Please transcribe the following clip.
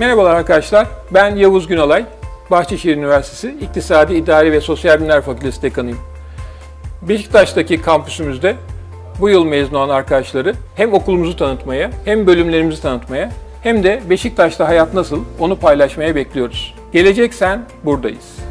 Merhabalar arkadaşlar, ben Yavuz Günalay, Bahçeşehir Üniversitesi İktisadi İdari ve Sosyal Bilimler Fakültesi Dekanıyım. Beşiktaş'taki kampüsümüzde bu yıl mezun olan arkadaşları hem okulumuzu tanıtmaya, hem bölümlerimizi tanıtmaya, hem de Beşiktaş'ta hayat nasıl onu paylaşmaya bekliyoruz. Gelecek Sen buradayız.